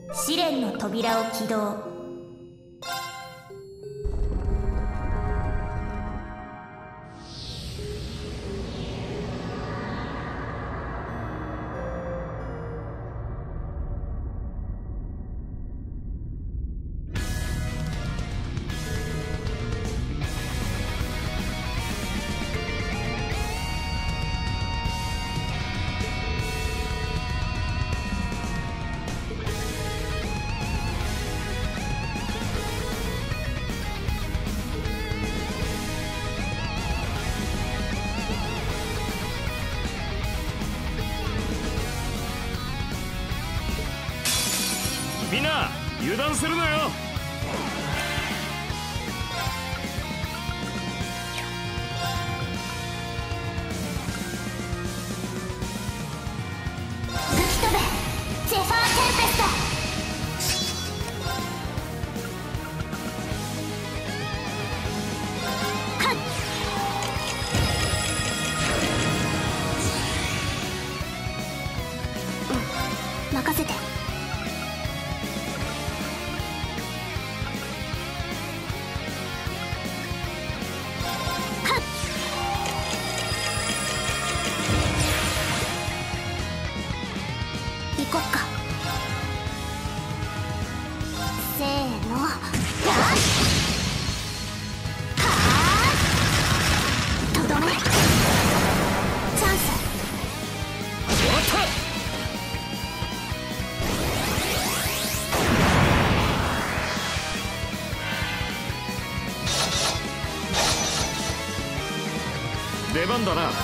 試練の扉を起動。 みんな油断するなよ。 吹き飛べゼファーテンペスト。任せて。行こっか。せーの。はあとどめ。チャンス。 終わった。出番だな。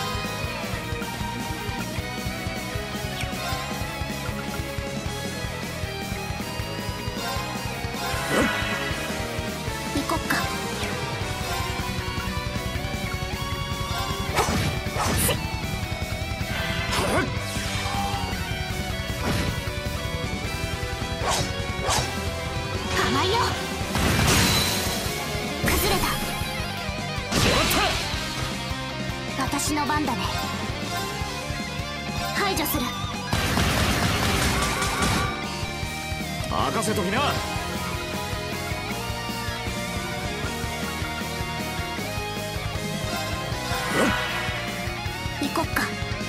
行こっか。甘いよ。崩れた。私の番だね。排除する。 任せときな。 行こっか。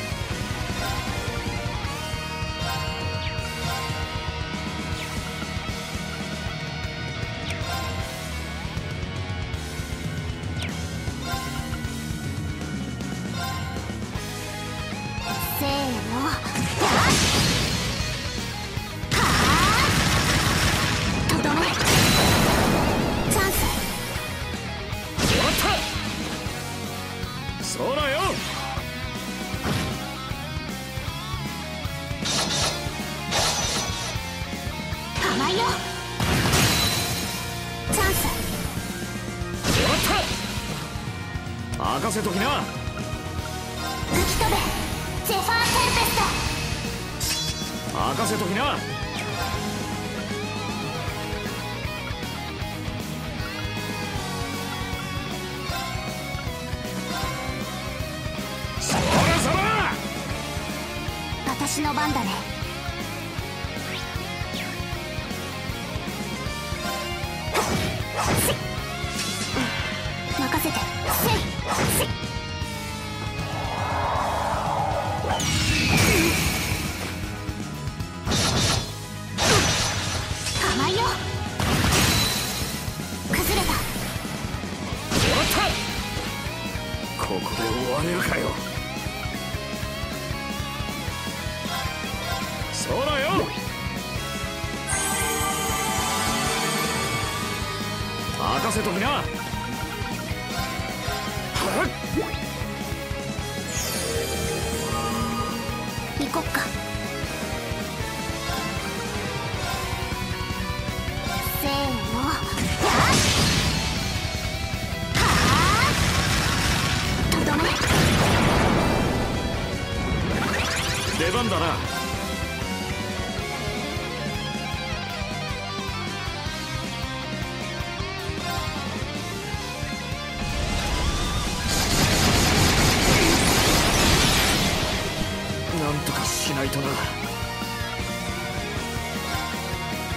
せーの。とどめ。チャンス。 終わった。そうだよ。 甘いよ。チャンス。 終わった。任せときな。 吹き飛べゼファーテンペスト。 任せときな。そらそら。 私の番だね。任せて。せい。甘いよ。崩れた。 終わった。ここで終われるかよ。そうだよ。任せときな。 行こっか。せーの。とどめ。 出番だな。なんとかしないとな。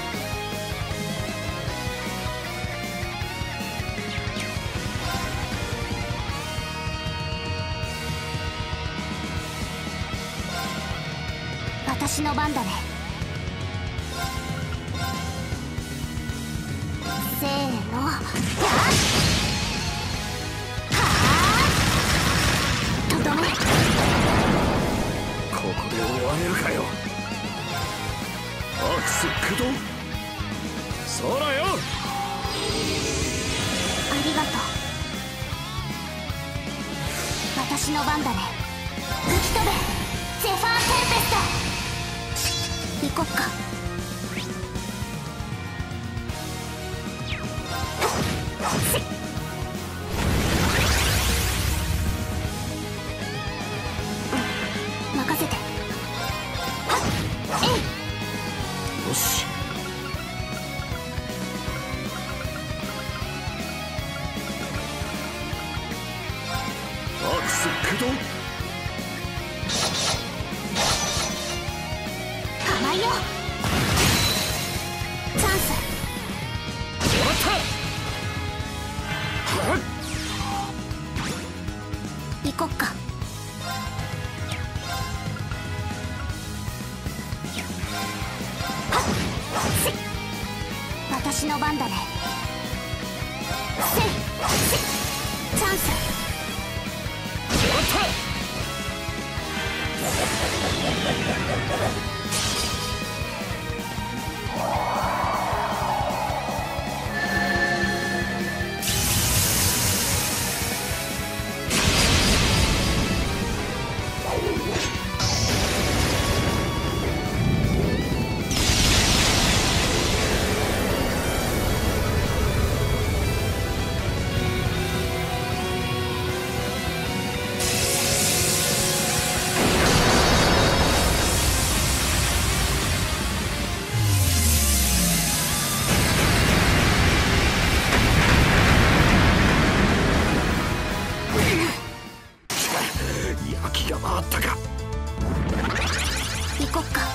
私の番だね。せーの、はあ、とどめ。 ここで終われるかよ。アクス駆動。そらよ。 ありがとう。私の番だね。吹き飛べゼファーテンペスト。行こっか。任せて。 よし。アクス駆動。 甘いよ。チャンス。 もらった。はっ。 行こっか。私の番だね。チャンス。 もらった。焼きが回ったか。 行こっか。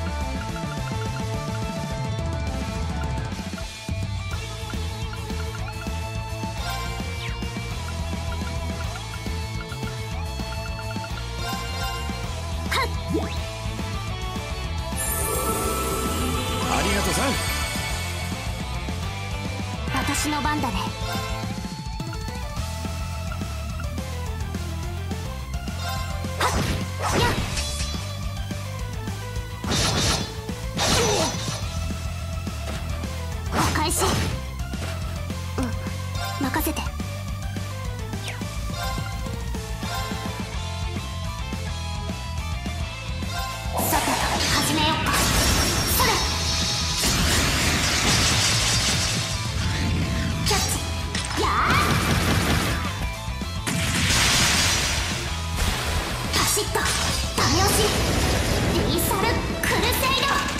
ありがとさん。 私の番だね。やっ。お返し。任せて。さて始めよっか。それ。キャッチ。やあ。パシッとダメ押し。リーサルクルセイド。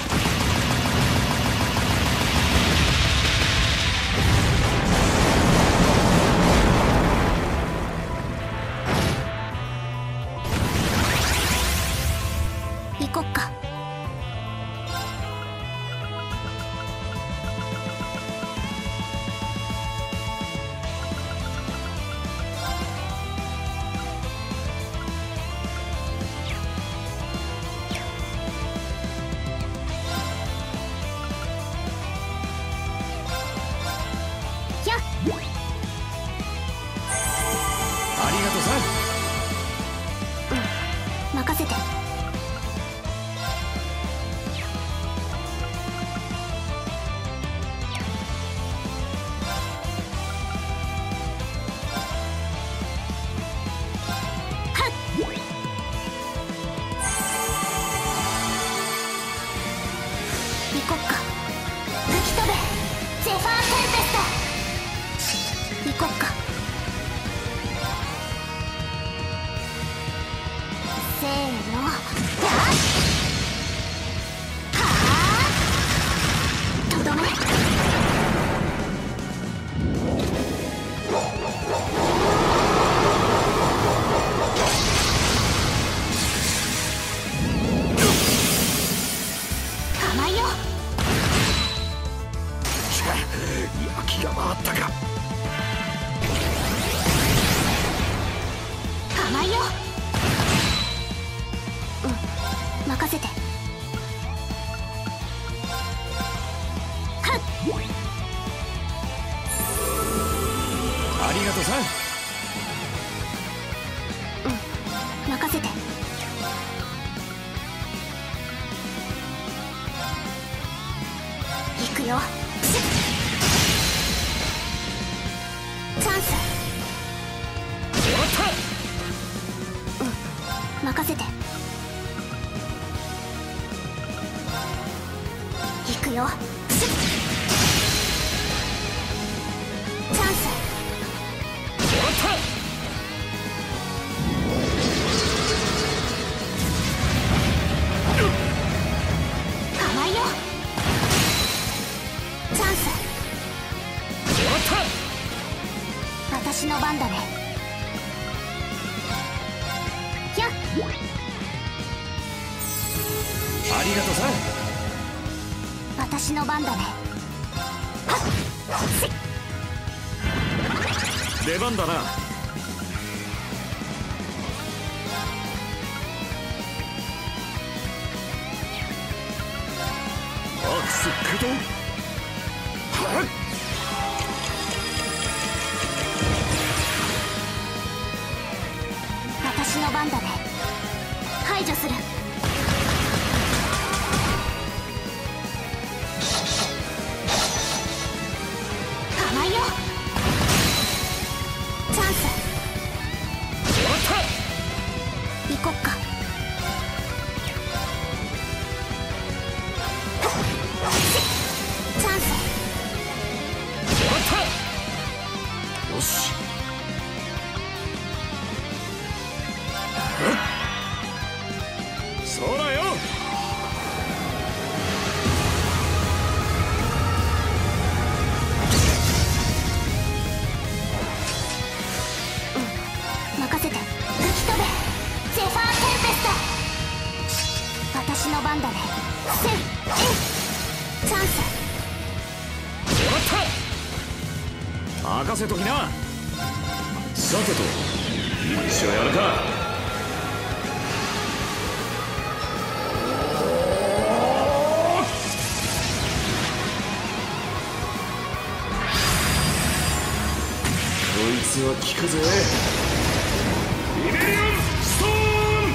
行こっか。やっ。 ありがとさん。 任せて。行こっか。吹き飛べゼファーテンペスト。行こっか。せーの、やっ。はあ、とどめ。甘いよ。 焼きが回ったか。 甘いよ。任せて。 くよ。チャンス。 終わった。 任せて。行くよ。チャンス。 終わった。 甘いよ。チャンス。 終わった。 私の番だね。やっ。 ありがとうさ。 私の番だね。はっ。 出番だな。アクス駆動。はっ。 私の番だね。排除する。甘いよ。チャンス。 終わった。 行こっか。チャンス。 終わった。よし。そらよ。 任せて。吹き飛べ。ゼファーテンペスト。私の番だね。センエイ。チャンス。 終わった。任せときな。さてと一丁やるか。こいつは効くぜ。リベリオンストーン。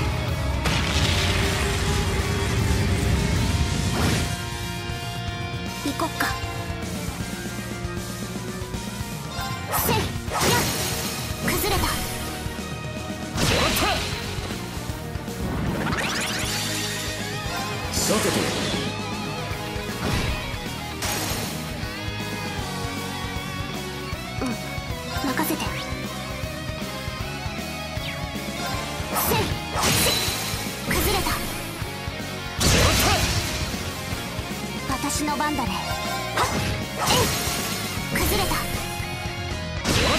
行こっか。せいやっ。崩れた。 終わった。さてと任せて。せい崩れた。 終わった。 私の番だね。はっえい崩れた。 終わった。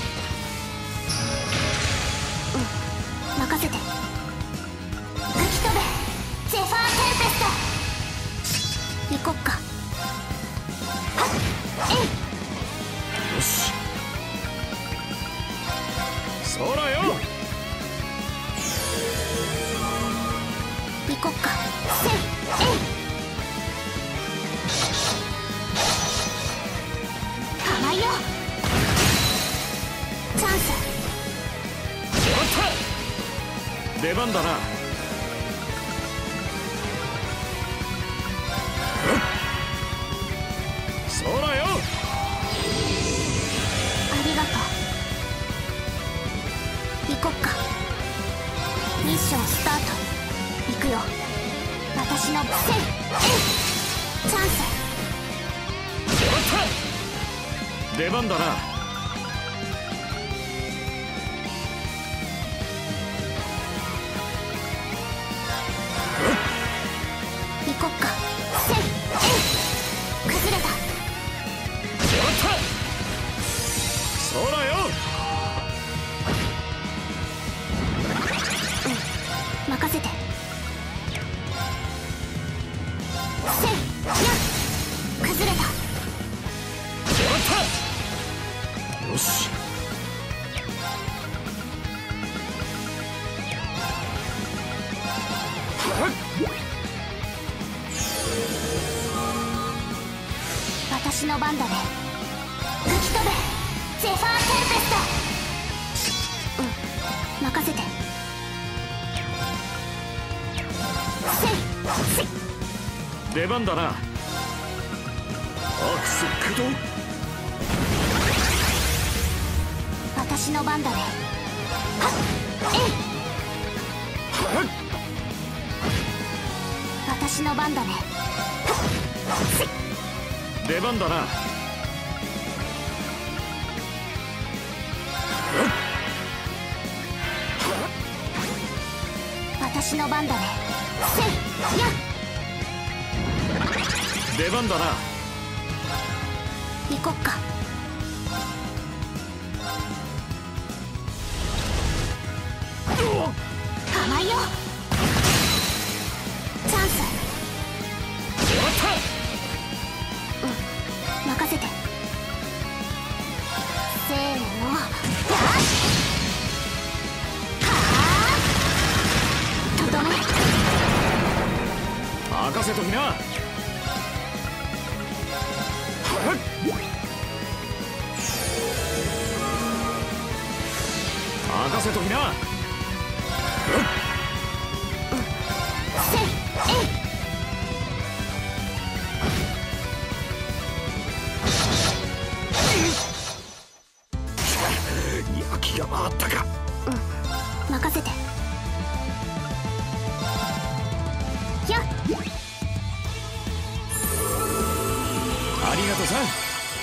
任せて。吹き飛べ。ゼファーテンペスト。行こっか。はっえい。 よし。そらよ。 行こっか。せいえい。甘いよ。チャンス。 終わった。出番だな。そらよ。 ありがとう。行こっか。ミッションスタート。行くよ。私のセイエイ。チャンス。 終わった。出番だな。 行こっか。セイエイ崩れた。 終わった。そらよ。 任せて。せいやっ崩れた。 終わった。よし。はっ。 私の番だね。吹き飛べ。ゼファーテンペスト。任せて。せい出番だな。 アクス駆動。 私の番だね。はっえい。私の番だね。 出番だな。 私の番だね。せいや。 出番だな。 行こっか。甘いよ。チャンス。 終わった。 任せて。せーの。はあとどめ。 任せときな。任せときな。 せいえい。 焼きが回ったか。 任せて。やっ。 ありがとうさん。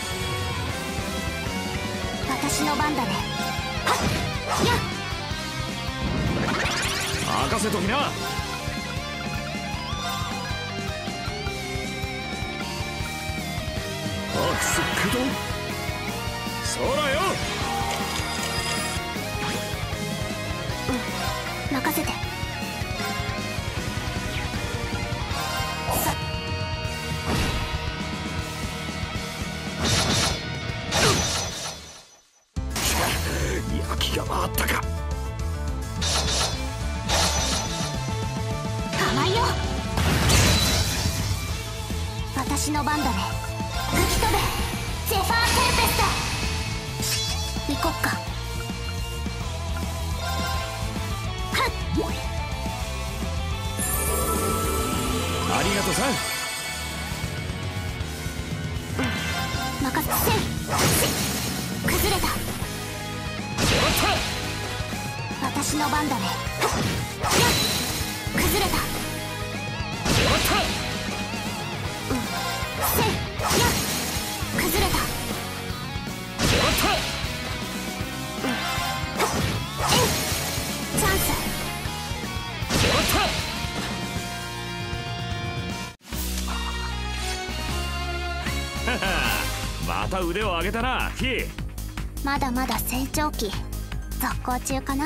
私の番だね。はっやっ。 任せときな。アクス駆動。そらよ。 任せて。 焼きが回ったか。 甘いよ。私の番だね。吹き飛べゼファーテンペスト。行こっか。はっ。 ありがとうさん。 任せせい。崩れた。 終わった。 私の番だね。はっやっ。崩れた。 終わった。 せいやっ。崩れた。 終わった。 えい。チャンス。 終わった。ははまた腕を上げたな、ティ。 まだまだ成長期続行中かな。